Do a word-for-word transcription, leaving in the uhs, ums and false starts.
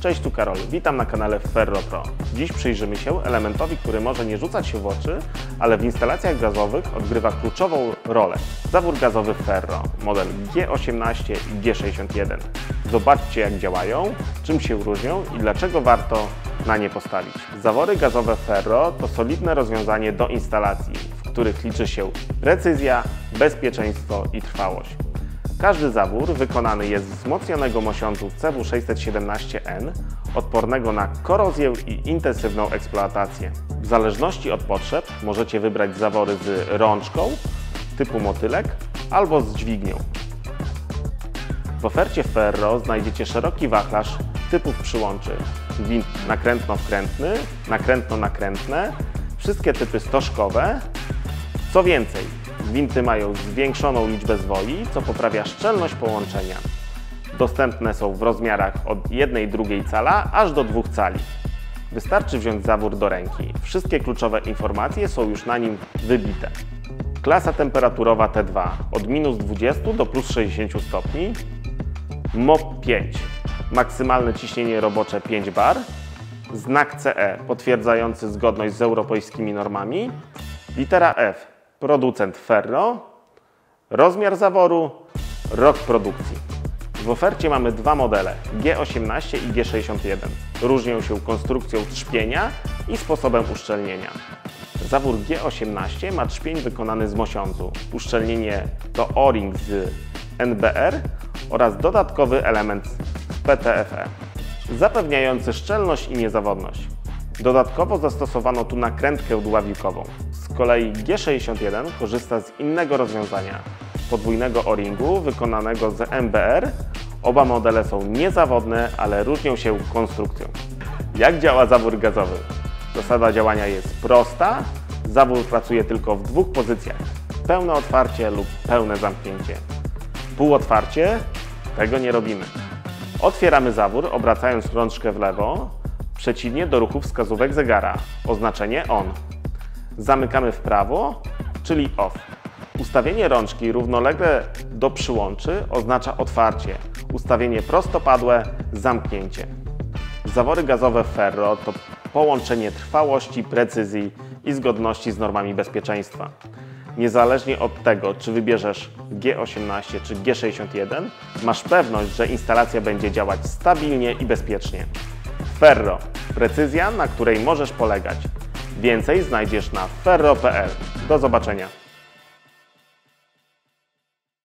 Cześć, tu Karol, witam na kanale Ferro Pro. Dziś przyjrzymy się elementowi, który może nie rzucać się w oczy, ale w instalacjach gazowych odgrywa kluczową rolę. Zawór gazowy Ferro, model G osiemnaście i G sześćdziesiąt jeden. Zobaczcie, jak działają, czym się różnią i dlaczego warto na nie postawić. Zawory gazowe Ferro to solidne rozwiązanie do instalacji, w których liczy się precyzja, bezpieczeństwo i trwałość. Każdy zawór wykonany jest z wzmocnionego mosiądzu C W sześćset siedemnaście N, odpornego na korozję i intensywną eksploatację. W zależności od potrzeb możecie wybrać zawory z rączką typu motylek albo z dźwignią. W ofercie Ferro znajdziecie szeroki wachlarz typów przyłączy: gwint nakrętno-wkrętny, nakrętno-nakrętne, wszystkie typy stożkowe. Co więcej, gwinty mają zwiększoną liczbę zwoi, co poprawia szczelność połączenia. Dostępne są w rozmiarach od jednej drugiej cala aż do dwóch cali. Wystarczy wziąć zawór do ręki. Wszystkie kluczowe informacje są już na nim wybite. Klasa temperaturowa T dwa od minus dwudziestu do plus sześćdziesięciu stopni. M O P pięć. Maksymalne ciśnienie robocze pięć bar. Znak C E potwierdzający zgodność z europejskimi normami. Litera F. Producent Ferro. Rozmiar zaworu. Rok produkcji. W ofercie mamy dwa modele G osiemnaście i G sześćdziesiąt jeden. Różnią się konstrukcją trzpienia i sposobem uszczelnienia. Zawór G osiemnaście ma trzpień wykonany z mosiądzu. Uszczelnienie to O-ring z N B R oraz dodatkowy element z P T F E, zapewniający szczelność i niezawodność. Dodatkowo zastosowano tu nakrętkę dławiłkową. Z kolei G sześćdziesiąt jeden korzysta z innego rozwiązania, podwójnego O-ringu wykonanego z N B R. Oba modele są niezawodne, ale różnią się konstrukcją. Jak działa zawór gazowy? Zasada działania jest prosta. Zawór pracuje tylko w dwóch pozycjach: pełne otwarcie lub pełne zamknięcie. Półotwarcie? Tego nie robimy. Otwieramy zawór, obracając rączkę w lewo, przeciwnie do ruchu wskazówek zegara, oznaczenie on. Zamykamy w prawo, czyli off. Ustawienie rączki równolegle do przyłączy oznacza otwarcie, ustawienie prostopadłe zamknięcie. Zawory gazowe Ferro to połączenie trwałości, precyzji i zgodności z normami bezpieczeństwa. Niezależnie od tego, czy wybierzesz G osiemnaście czy G sześćdziesiąt jeden, masz pewność, że instalacja będzie działać stabilnie i bezpiecznie. Ferro. Precyzja, na której możesz polegać. Więcej znajdziesz na ferro kropka p l. Do zobaczenia.